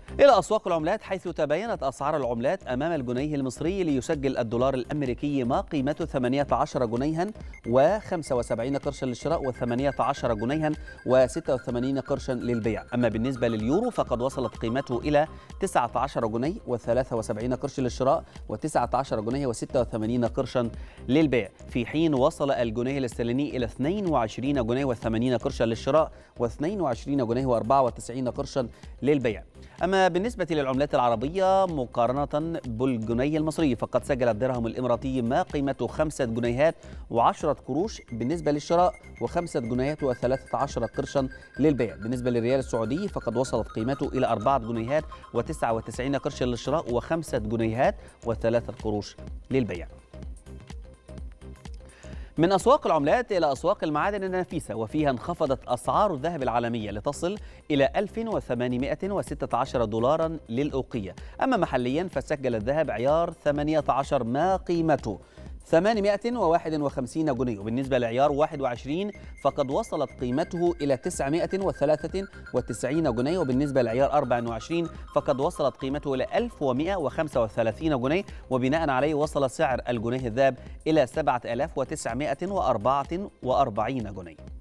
إلى أسواق العملات، حيث تباينت أسعار العملات أمام الجنيه المصري ليسجل الدولار الأمريكي ما قيمته 18 جنيها و75 قرشا للشراء و18 جنيها و86 قرشا للبيع. أما بالنسبة لليورو فقد وصلت قيمته إلى 19 جنيه و73 قرش للشراء و19 جنيه و86 قرشا للبيع، في حين وصل الجنيه الاسترليني إلى 22 جنيه و80 قرشا للشراء و22 جنيه و94 قرشا للبيع. أما بالنسبة للعملات العربية مقارنة بالجنيه المصري، فقد سجل الدرهم الإماراتي ما قيمته 5 جنيهات و10 قروش بالنسبة للشراء و5 جنيهات و13 قرشا للبيع. بالنسبة للريال السعودي فقد وصلت قيمته إلى 4 جنيهات و99 قرشا للشراء و5 جنيهات و3 قروش للبيع. من أسواق العملات إلى أسواق المعادن النفيسة، وفيها انخفضت أسعار الذهب العالمية لتصل إلى 1816 دولارا للأوقية. أما محليا فسجل الذهب عيار 18 ما قيمته 851 جنيه، وبالنسبة لعيار 21 فقد وصلت قيمته إلى 993 جنيه، وبالنسبة لعيار 24 فقد وصلت قيمته إلى 1135 جنيه، وبناء عليه وصل سعر الجنيه الذهب إلى 7944 جنيه.